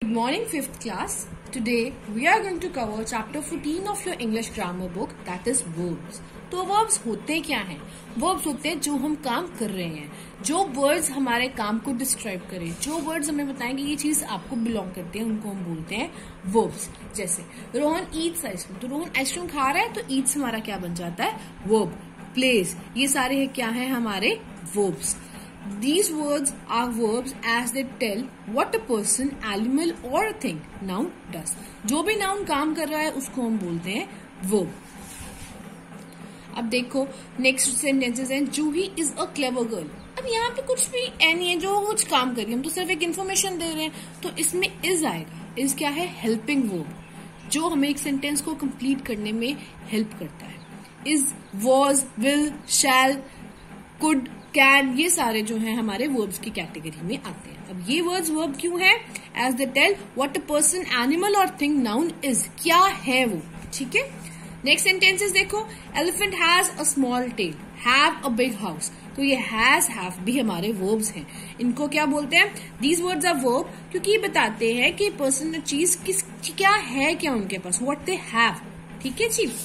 Good morning, 5th class. Today we are going to cover chapter 14 of your English grammar book, that is verbs. तो verbs होते क्या हैं? Verbs होते हैं जो हम काम कर रहे हैं, जो words हमारे काम को describe करें, जो words हमें बताएंगे ये चीज आपको belong करती है, उनको हम बोलते हैं verbs. जैसे रोहन eats आइसक्रीम, तो रोहन आइसक्रीम खा रहा है तो eats हमारा क्या बन जाता है? verb. plays, ये सारे है क्या है हमारे verbs. These words are verbs as they tell what a person, animal or a thing, noun does. जो भी noun काम कर रहा है उसको हम बोलते हैं verb. अब देखो नेक्स्ट सेंटेंसेस हैं. Juhi is a clever girl. अब यहाँ पे कुछ भी नहीं है जो कुछ काम कर रही है, हम तो सिर्फ एक इन्फॉर्मेशन दे रहे हैं, तो इसमें इज आएगा. इज क्या है? हेल्पिंग वर्ब, जो हमें एक सेंटेंस को कंप्लीट करने में हेल्प करता है. Is, was, will, shall, could, can, ये सारे जो हैं हमारे वर्ब्स की कैटेगरी में आते हैं. अब ये वर्ड्स वर्ब क्यों है? As they tell what a person, animal और थिंग, नाउन इज, क्या है वो. ठीक है. नेक्स्ट सेंटेंसेस देखो. Elephant has a small tail, have a big house. तो ये हैज, हैव भी हमारे वर्ब्स हैं. इनको क्या बोलते हैं? दीज वर्ड्स आर वर्ब, क्योंकि ये बताते हैं कि पर्सन चीज क्या है, क्या उनके पास, व्हाट दे हैव. ठीक है जी.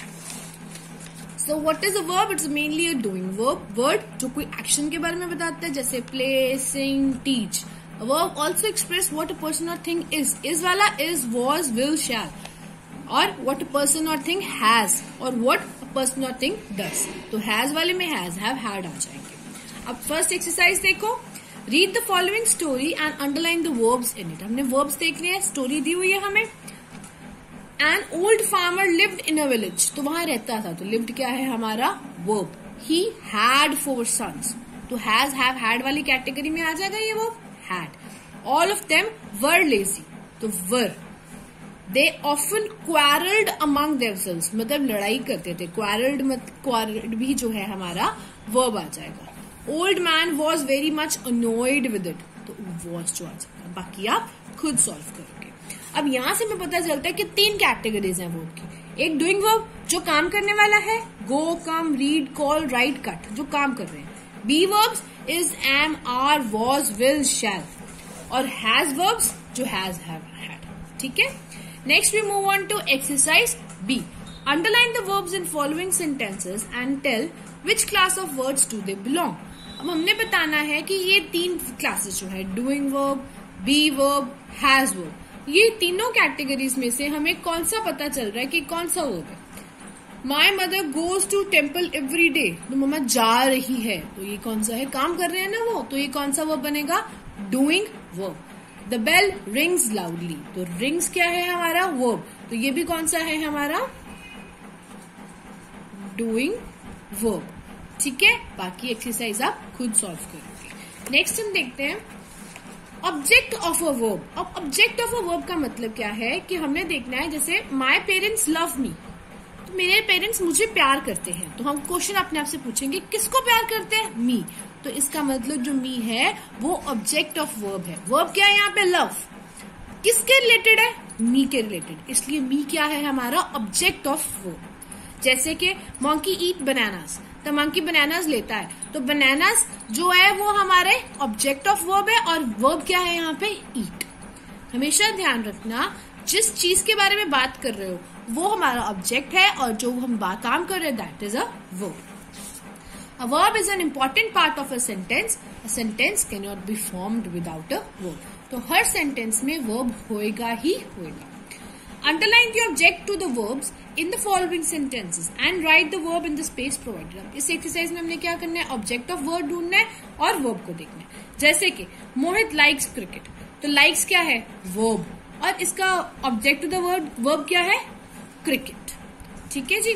So what is a verb? It's mainly a doing verb. Word जो कोई एक्शन के बारे में बताता है, जैसे play, sing, teach. A verb also express what a person or thing is. Is वाला is, was, will, shall. और what a person or thing has, और what a person or thing does. तो has वाले में has, have, had आ जाएंगे. अब first exercise देखो. Read the following story and underline the verbs in it. हमने verbs देख लिए हैं, स्टोरी दी हुई है हमें. An old farmer lived in a village. तो वहां रहता था, तो lived क्या है हमारा? verb. He had 4 sons. तो has, have, had वाली कैटेगरी में आ जाएगा ये verb. had. All of them were lazy. तो were. They often quarreled among themselves. मतलब लड़ाई करते थे. quarreled भी जो है हमारा verb आ जाएगा. Old man was very much annoyed with it. तो was जो आ जाएगा. बाकी आप खुद सॉल्व करोगे. अब यहां से हमें पता चलता है कि 3 कैटेगरीज हैं वर्ब की. एक डूइंग वर्ब जो काम करने वाला है, go, come, read, call, write, cut, जो काम कर रहे हैं. Be verbs is, am, are, was, will, shall. और हैज वर्ब्स जो हैज, हैव, हैड. ठीक है. Next we move on to exercise B. Underline the verbs in following sentences and tell which class of words do they belong. अब हमने बताना है कि ये 3 क्लासेस जो है, doing verb, be verb, has verb, ये तीनों कैटेगरीज में से हमें कौन सा पता चल रहा है कि कौन सा वर्ब है. My mother goes to temple every day. तो मम्मा जा रही है, तो ये कौन सा है? काम कर रहे हैं ना वो, तो ये कौन सा वर्ब बनेगा? Doing verb. The bell rings loudly. तो रिंग्स क्या है हमारा? वर्ब. तो ये भी कौन सा है हमारा? Doing verb. ठीक है. बाकी एक्सरसाइज आप खुद सॉल्व करोगे. नेक्स्ट हम देखते हैं ऑब्जेक्ट ऑफ अ वर्ब. अब ऑब्जेक्ट ऑफ अ वर्ब का मतलब क्या है कि हमने देखना है, जैसे माय पेरेंट्स लव मी. तो मेरे पेरेंट्स मुझे प्यार करते हैं, तो हम क्वेश्चन अपने आप से पूछेंगे किसको प्यार करते हैं? मी. तो इसका मतलब जो मी है वो ऑब्जेक्ट ऑफ वर्ब है. वर्ब क्या है यहाँ पे? लव. किसके रिलेटेड है? मी के रिलेटेड. इसलिए मी क्या है हमारा? Object of verb. जैसे कि मंकी ईट बनानास, तो मंकी बनानास लेता है, तो बनानास जो है वो हमारे ऑब्जेक्ट ऑफ वर्ब है, और वर्ब क्या है यहाँ पे? ईट. हमेशा ध्यान रखना, जिस चीज के बारे में बात कर रहे हो वो हमारा ऑब्जेक्ट है, और जो हम काम कर रहे हैं that is a verb. A verb is an important part of a sentence. A sentence cannot be formed without a verb. तो हर सेंटेंस में वर्ब होएगा ही होएगा. Underline the object to the verbs in the following sentences and write the verb in the space provided. इस exercise में हमने क्या करना है? ऑब्जेक्ट ऑफ वर्ब ढूंढना है और वर्ब को देखना है. जैसे कि मोहित लाइक्स क्रिकेट, तो लाइक्स क्या है? वर्ब. और इसका ऑब्जेक्ट टू द वर्ब क्या है? क्रिकेट. ठीक है जी.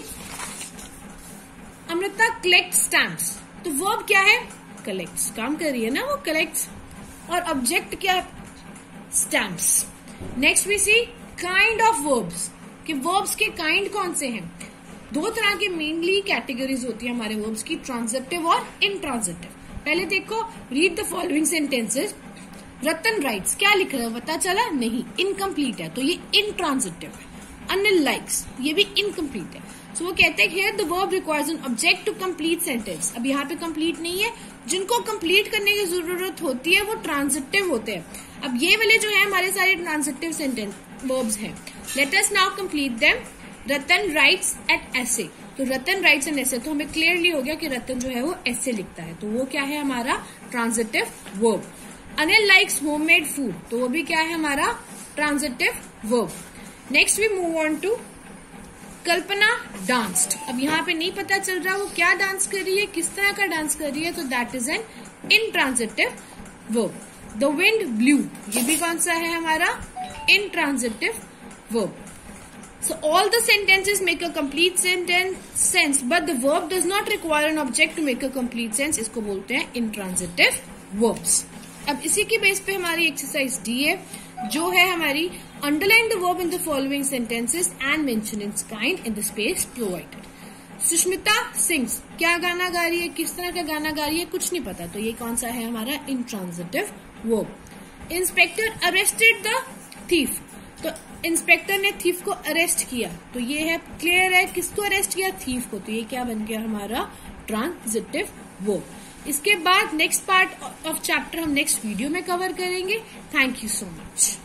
अमृता कलेक्ट स्टैम्प्स, तो वर्ब क्या है? कलेक्ट्स. काम कर रही है ना वो, कलेक्ट्स. और ऑब्जेक्ट क्या? Stamps. Next we see kind of verbs, कि वर्ब्स के काइंड कौन से हैं. 2 तरह की मेनली कैटेगरीज होती है हमारे वर्ब्स की, ट्रांजिटिव और इनट्रांजिटिव. पहले देखो, read the following sentences. Ratan writes, क्या लिख रहा है? पता चला नहीं, इनकम्प्लीट है, तो ये इनट्रांजिटिव है. अनिल लाइक्स, ये भी इनकम्प्लीट है. सो वो कहते हैं here the verb requires an object to complete sentence. अब यहाँ पे कंप्लीट नहीं है, जिनको कंप्लीट करने की जरूरत होती है वो ट्रांजिटिव होते हैं। अब ये वाले जो है हमारे सारे ट्रांजिटिव सेंटेंस वर्ब्स हैं। Let us now complete them. Ratan writes at essay, तो रतन राइट्स एन एसे, तो हमें क्लियरली हो गया कि रतन जो है वो एसे लिखता है, तो वो क्या है हमारा transitive verb. Anil likes homemade food, तो वो भी क्या है हमारा transitive verb. Next we move on to Kalpana danced. अब यहाँ पे नहीं पता चल रहा वो क्या डांस कर रही है, किस तरह का डांस कर रही है, तो that is an intransitive verb. The wind blew, ये भी कौन सा है हमारा intransitive verb. So all the sentences make a complete sense, but the verb does not require an object to make a complete sense. इसको बोलते हैं intransitive verbs. अब इसी के बेस पे हमारी एक्सरसाइज डी है, जो है हमारी underline the verb in the following sentences and mention its kind in the space provided. Sushmita sings, क्या गाना गा रही है, किस तरह का गाना गा रही है, कुछ नहीं पता, तो ये कौन सा है हमारा intransitive verb. Inspector arrested the thief, तो इंस्पेक्टर ने थीफ को अरेस्ट किया, तो ये है क्लियर है किसको अरेस्ट किया, थीफ को, तो ये क्या बन गया हमारा ट्रांजिटिव वर्ब। इसके बाद नेक्स्ट पार्ट ऑफ चैप्टर हम नेक्स्ट वीडियो में कवर करेंगे। Thank you so much.